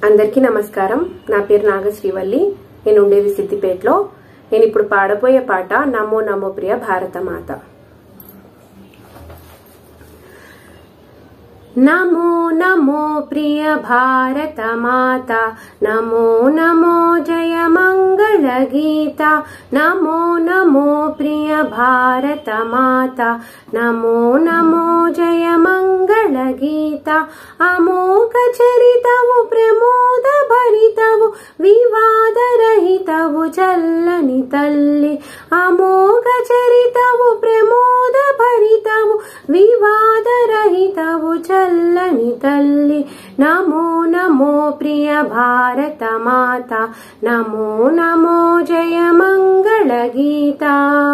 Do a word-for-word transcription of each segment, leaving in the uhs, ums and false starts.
అందరికీ నమస్కారం. నా పేరు నాగశ్రీవల్లి. నేను ఉండేది సిద్దిపేటలో. నేను ఇప్పుడు పాడబోయే పాట నమో నమో ప్రియ భారతమాత. నమో నమో ప్రియ భారత మాత, నమో నమో జయ మంగళ గీత. నమో నమో ప్రియ భారత మాత, నమో నమో జయ మంగళ గీత. అమోఘ చరితవు ప్రమోద భరితవు, వివాద రహితవు చల్లని తల్లి. అమోఘ చరితవు ప్రమోద భరితవు, వివాద రహితవు చల్లని తల్లి. నమో నమో ప్రియ భారత మాత, నమో నమో జయ మంగళ గీత.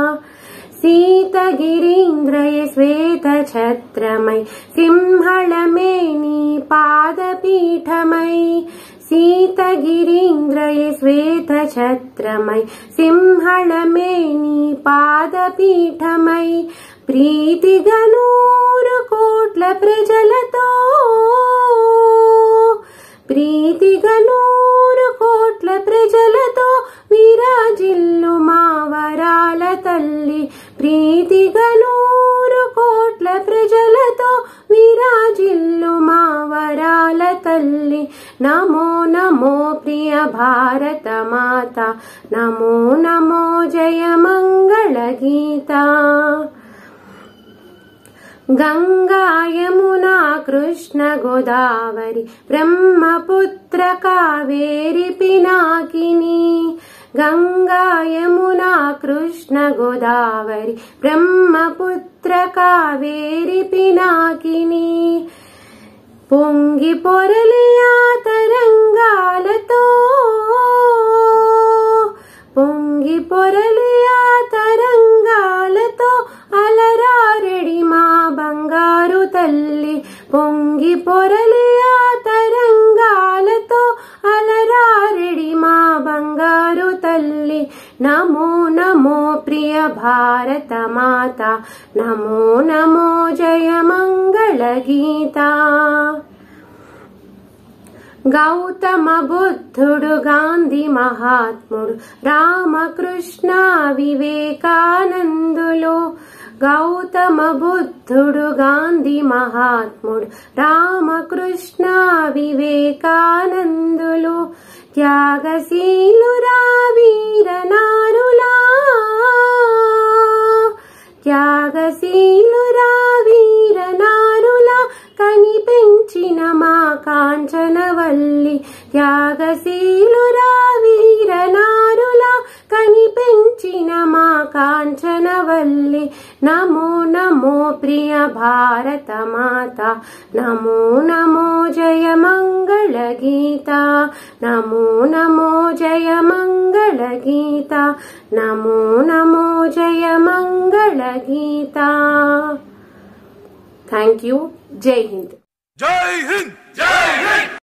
सीतगिरीन्द्रय श्वेत छत्रमय, सिंहलमेनी पादपीठमय. सीतगिरीन्द्रय श्वेत छत्रमय, सिंहलमेनी पादपीठमय. प्रीतिगा नूरु कोट्ల ప్రజలతో, ప్రీతిగా నూరు కోట్ల ప్రజలతో విరాజిల్లు మా వరాల తల్లి. ప్రీతిగా నూరు కోట్ల ప్రజలతో విరాజిల్లు మా వరాల తల్లి. నమో నమో ప్రియ భారత మాత, నమో నమో జయ మంగళ గీత. गंगा यमुना कृष्ण गोदावरी, ब्रह्मपुत्र कावेरी पिनाकिनी. गंगा यमुना कृष्ण गोदावरी, ब्रह्मपुत्र कावेरी पिनाकिनी. పొంగి పొరలియా తరంగాలతో, పొంగి పొరలియా తరంగాలతో అలరారెడి మా బంగారు తల్లి. పొంగి పొరలియా తరంగాలతో అలరారెడి మా బంగారు తల్లి. నమో నమో ప్రియ భారత మాత, నమో నమో జయ మంగళ గీత. గౌతమ బుద్ధుడు, గాంధీ మహాత్ముడు, రామకృష్ణ వివేకానందులు. గౌతమ బుద్ధుడు, గాంధీ మహాత్ముడు, రామకృష్ణ వివేకానందులు. త్యాగశీలురా వీరనారులా, త్యాగశీలురా వీరనారులా కని పెంచిన మా కాంచనవల్లి. త్యాగశీలురా వీరనారులా కని పెంచిన మా కాంచనవల్లి. నమో నమో ప్రియ భారత మాత, నమో నమో జయ మంగళ గీత. నమో నమో జయ మంగళ గీత. నమో నమో జయ మంగళ గీత. Thank you. జై హింద్. జై హింద్. జై హింద్.